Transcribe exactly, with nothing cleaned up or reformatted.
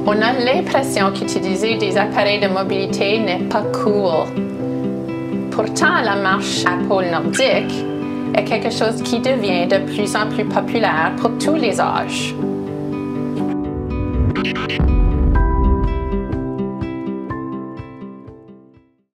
On a l'impression qu'utiliser des appareils de mobilité n'est pas cool. Pourtant, la marche à pôle nordique est quelque chose qui devient de plus en plus populaire pour tous les âges.